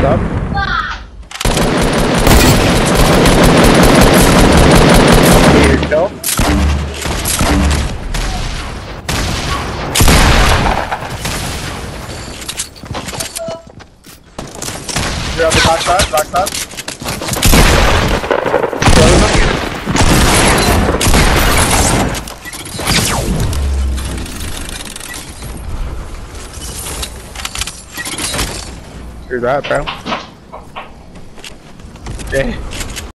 up. Here you go. You're on the backside, backside. Do that, bro. Yeah.